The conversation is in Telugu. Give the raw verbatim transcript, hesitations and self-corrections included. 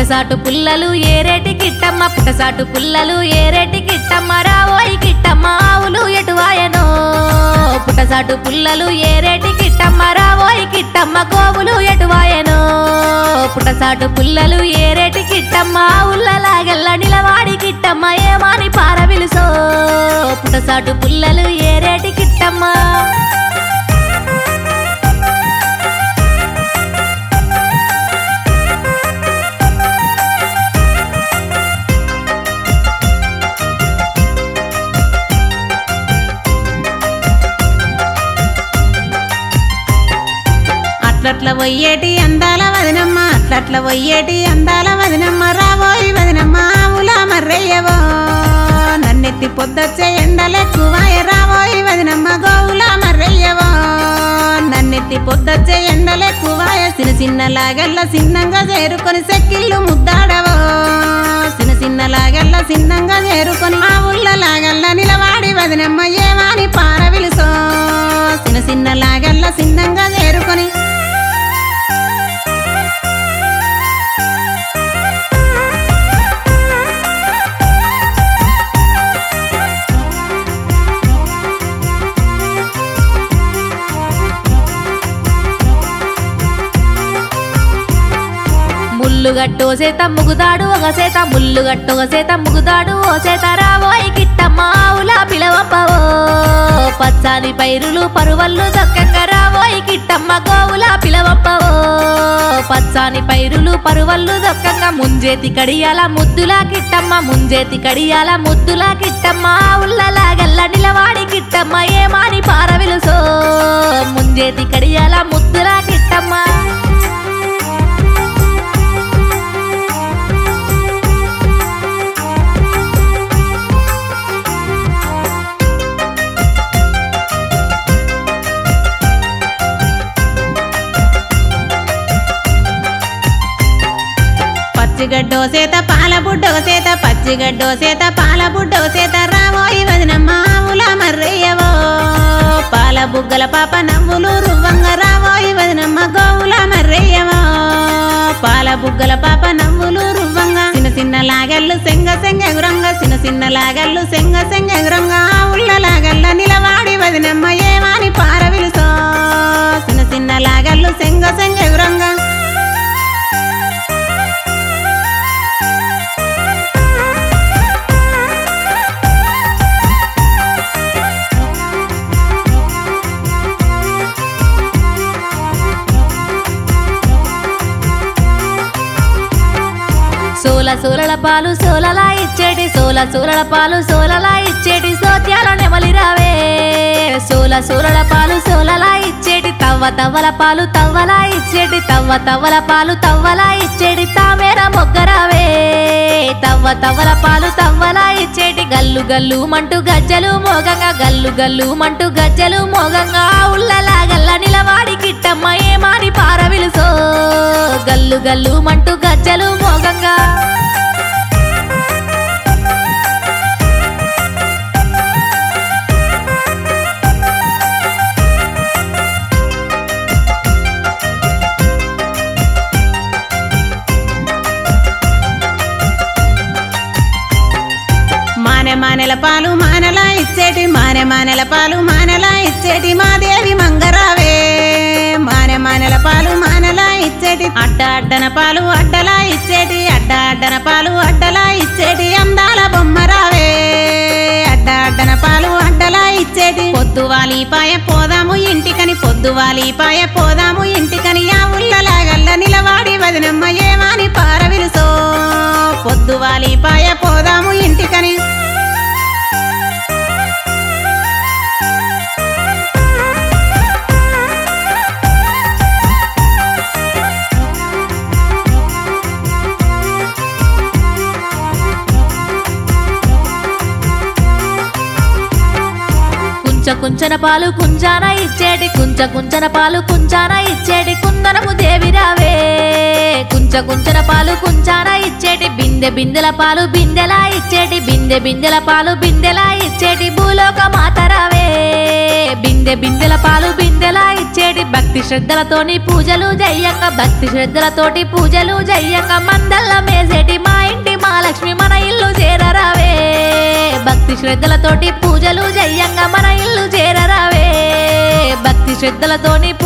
పుట్టసాటు పుల్లలు ఏరేటి కిట్టమ్మ పుట్టసాటు పుల్లలు ఏరేటి కిట్టమ్మ రావోయి కిట్టమ్మ ఆవులు ఎటువాయనో పుట్టసాటు పుల్లలు ఏరేటి కిట్టమ్మ రావోయి కిట్టమ్మ గోవులు ఎటువాయనో పుట్టసాటు పుల్లలు ఏరేటి కిట్టమ్మ ఆవులలాగెల్ల నిలవాడి కిట్టమ్మ ఏమాని పారవిలుసో పుట్టసాటు పుల్లలు ఏరేటి కిట్టమ్మ అట్లట్ల వయ్యేటి అందాల వదినమ్మ అట్లట్ల వయ్యేటి అందాల వదినమ్మ రావోయి వదినమ్మ ఆవుల మర్రయ్యవో నన్నెత్తి పొద్దొచ్చే ఎండలెక్కువాయ రావోయి వదినమ్మ గోవుల మర్రయ్యవో నన్నెత్తి పొద్దొచ్చే ఎండలెక్కువాయ చిన్న చిన్నలాగల్లా చిన్నంగా చేరుకొని సెక్కిళ్ళు ముద్దాడవో చిన్న చిన్నలాగల్లా చిన్నంగా చేరుకొని ఆవులలాగల్లా నిలవాడి వదినమ్మ ఏమాని పారవిలుసో చిన్న చిన్నలాగల్లా చిన్నంగా చేరుకొని ముల్లుగట్టు ఓ సేత ముగుదాడు ఒక సేత ముల్లుగట్టు ఒక సేత ముగుదాడు ఓ సేత రావోయి కిట్టమ్మ ఆవుల పిలవపవో పచ్చాని పైరులు పరువళ్ళు దక్కంగా రావోయి కిట్టమ్మ గోవుల పిలవపవో పచ్చాని పైరులు పరువళ్ళు దక్కంగా ముంజేతి కడియాల ముద్దుల కిట్టమ్మ ముంజేతి కడియాల ముద్దుల కిట్టమ్మ ఆవులలాగల్ల నిలవాడి కిట్టమ్మ ఏమాని పారవిలుసో ముంజేతి కడియాల ముద్దుల కిట్టమ్మ పచ్చిగడ్డో సేత పాల బుడ్డో సేత పచ్చిగడ్డో సేత పాల బుడ్డో సేత రావోయి వదినమ్మ ఆవుల మర్రయ్యవో పాల బుగ్గల పాప నవ్వులు రువ్వంగ రావోయి వదినమ్మ గోవుల మర్రయ్యవో పాల బుగ్గల పాప నవ్వులు రువ్వంగ చిన్న చిన్న లాగల్లు సెంగ సెంగ ఎగురంగ చిన్న చిన్న లాగల్లు సెంగ సెంగ ఎగురంగ ఆవుల లాగల్ల నిలవాడి వదినమ్మ ఏమాని పారవిలుసో చిన్న చిన్న లాగల్లు సెంగ సెంగ ఎగురంగ సోల సోలల పాలు సోలలా ఇచ్చేటి సోల సోలల పాలు సోలలా ఇచ్చేటి సోత్యాల నెమలి రావే సోల సోలల పాలు సోలలా ఇచ్చేటి తవ్వ తవ్వల పాలు తవ్వలా ఇచ్చేటి తవ్వ తవ్వల పాలు తవ్వలా ఇచ్చేటి తామేర మొగ్గరావే తవ్వ తవ్వల పాలు తవ్వలా ఇచ్చేటి గల్లు గల్లు మంటూ గజ్జలు మోగంగా గల్లు గల్లు మంటూ గజ్జలు మోగంగా ఉల్లలాగల్ల నిలవాడి కిట్టమ్మ ఏమాని పారవిలుసో గల్లు గల్లు మంటూ గజ్జలు మోగంగా మానెల పాలు మానలా ఇచ్చేటి మానె మానెల పాలు మానలా ఇచ్చేటి మాదేవి మంగరావే మానె మానెల పాలు మానలా ఇచ్చేటి అడ్డ అడ్డన పాలు అడ్డలా ఇచ్చేటి అడ్డ అడ్డన పాలు అడ్డలా ఇచ్చేటి అందాల బొమ్మరావే అడ్డ అడ్డన పాలు అడ్డలా ఇచ్చేటి పొద్దువాలి పాయ పోదాము ఇంటికని పొద్దువాలి పాయ పోదాము ఇంటికని ఆ ఉల్లలాగల్ల నిలవాడి వదినమ్మ ఏమాని పారవిలుసో పొద్దువాలి పాయ పోదాము ఇంటికని కుంచన పాలు కుంజాన ఇచ్చేటి కుంచ కుంచన పాలు కుంజాన ఇచ్చేటి కుందనము దేవి రావే కుంచ కుంచన పాలు కుంజాన ఇచ్చేటి బిందె బిందెల పాలు బిందెలా ఇచ్చేటి బిందె బిందెల పాలు బిందెలా ఇచ్చేటి భూలోక మాత రావే బిందె బిందె బిందెల పాలు బిందెలా ఇచ్చేటి భక్తి శ్రద్ధలతోని పూజలు జయ్యంగ భక్తి శ్రద్ధలతోటి పూజలు జయ్యంగ మందల్ల మేసేటి మా ఇంటి మహాలక్ష్మి మన ఇల్లు చేరరావే భక్తి శ్రద్ధలతోటి పూజలు జయ్యంగ మన ఇల్లు చేరరావే భక్తి శ్రద్ధలతోని